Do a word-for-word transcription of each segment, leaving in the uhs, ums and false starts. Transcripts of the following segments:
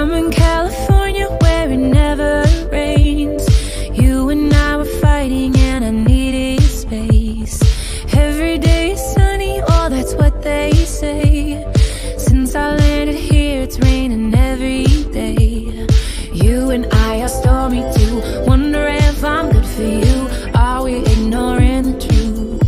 I'm in California where it never rains. You and I were fighting and I needed space. Every day is sunny, oh that's what they say. Since I landed here it's raining every day. You and I are stormy too. Wonder if I'm good for you. Are we ignoring the truth?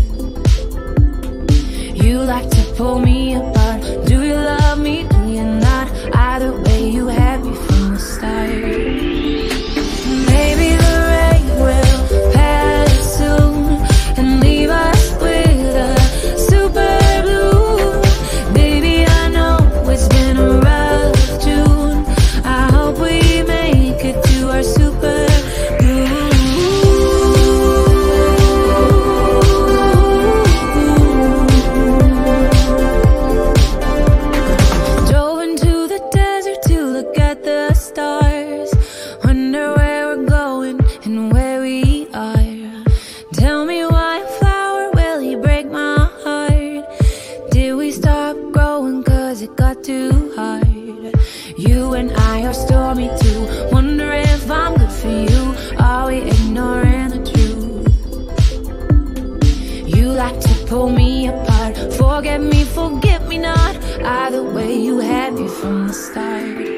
You like to pull me apart. Do you love me? Do you not? Either way you had me from the start. Maybe the rain will pass soon and leave us with a super blue. Baby, I know it's been a rough June. I hope we make it to our super blue. Drove into the desert to look at the stars. Wonder where we're going and where we are. Tell me why a flower, will he break my heart? Did we stop growing cause it got too hard? You and I are stormy too. Wonder if I'm good for you. Are we ignoring the truth? You like to pull me apart. Forget me, forget me not. Either way you had me from the start.